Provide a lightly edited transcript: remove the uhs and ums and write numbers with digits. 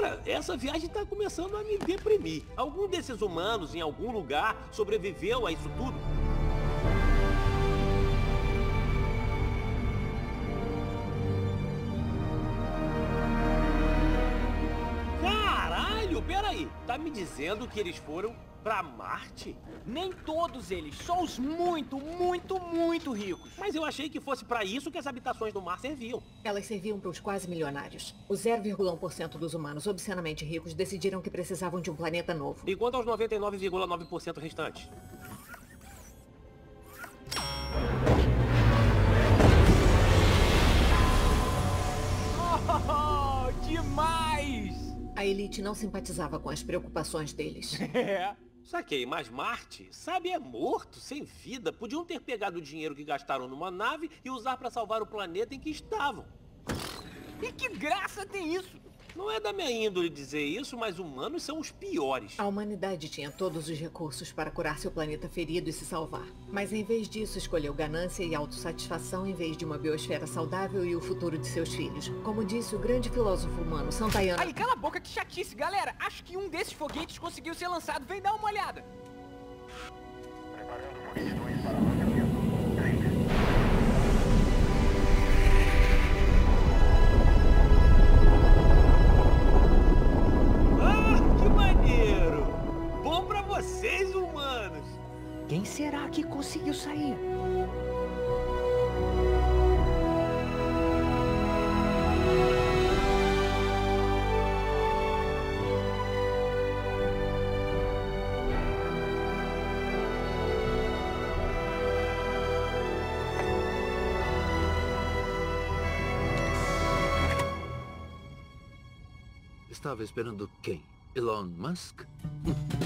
Cara, essa viagem tá começando a me deprimir. Algum desses humanos em algum lugar sobreviveu a isso tudo? Caralho, peraí. Tá me dizendo que eles foram pra Marte? Nem todos eles, só os muito, muito, muito ricos. Mas eu achei que fosse pra isso que as habitações do mar serviam. Elas serviam para os quase milionários. Os 0,1% dos humanos obscenamente ricos decidiram que precisavam de um planeta novo. E quanto aos 99,9% restantes? Oh, demais! A elite não simpatizava com as preocupações deles. É. Saquei, mas Marte, sabe, é morto, sem vida. Podiam ter pegado o dinheiro que gastaram numa nave e usar pra salvar o planeta em que estavam. E que graça tem isso? Não é da minha índole dizer isso, mas humanos são os piores. A humanidade tinha todos os recursos para curar seu planeta ferido e se salvar. Mas em vez disso, escolheu ganância e autossatisfação em vez de uma biosfera saudável e o futuro de seus filhos. Como disse o grande filósofo humano Santayana... Aí, cala a boca, que chatice, galera. Acho que um desses foguetes conseguiu ser lançado. Vem dar uma olhada. Preparando munições para lançamento. 3. Ah, que maneiro! Bom pra vocês, humanos! Quem será que conseguiu sair? Estava esperando quem? Elon Musk?